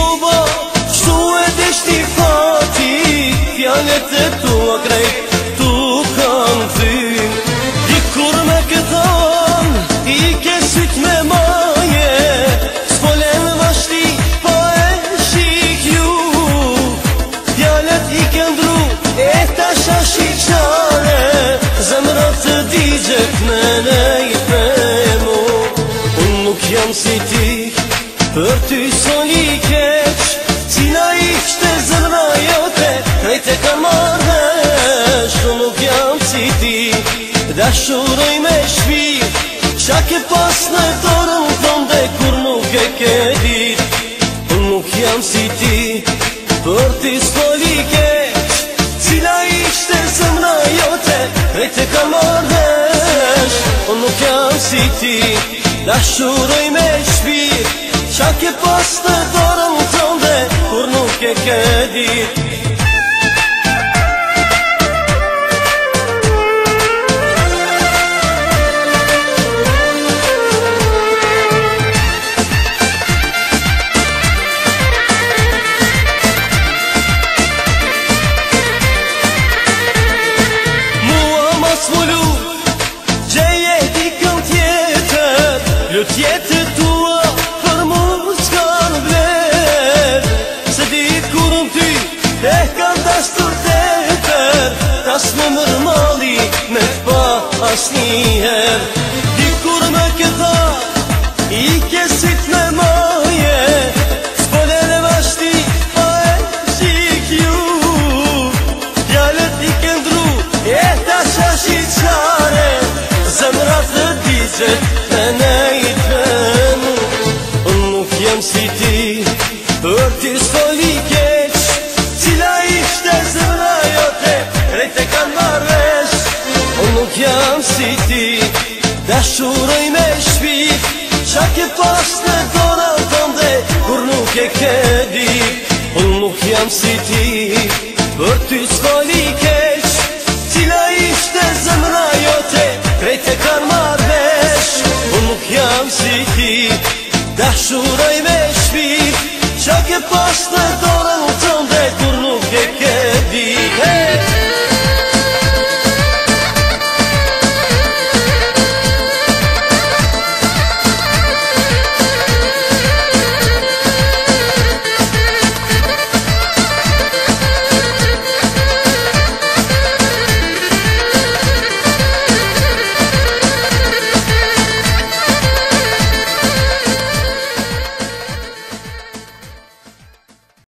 soba, shtu e deshti fati, fjallet e tua krejt, tu kanë thyn. Dikur me këthon, i ke syt me maje, s'polen vashti, pa e shik ju. Fjallet i këndru, e ta shashi qare, zemrat të digjet me nejt me mu. Unë nuk jam si ti, për ty soli keq, cila ishte zemra jote, krejt e ka marrësh. Unë nuk jam si ti, dashuroj me shpirt, qa ke pas në dorën tënde kur nuk e ke dit. Unë nuk jam si ti, për ty soli keq, cila ishte zemra jote, krejt e ka marrësh. Unë nuk jam si ti, dashuroj me shpirt, qa ke pas në dorën tënde kur nuk e ke dit. Mua mas mullu, gjeje dikën tjetër, lut jetët tua për mu s'kan vler. Se dit kur në ty e kam dashtur tepër, tas me mërmali me t'pa asniher. Dikur me këtha, i kesit me maje, s'polen e vashti, pa e shik ju. Fjallet i këndru, e ta shashi qare, zemrat të digjet me nejt me mu. Unë nuk jam si ti, për ty s'foli keq, cila ishte zemra jote, krejt e kanë marrësh. Unë nuk jam si ti, dashuroj me shpirt, qa ke pas në dora tënde kur nuk e ke dit. Unë nuk jam si ti, për ty s'foli keq, cila ishte zemra jote, krejt e kanë marrësh. Unë nuk jam si ti, dashuroj me shpirt, qa ke pas në dora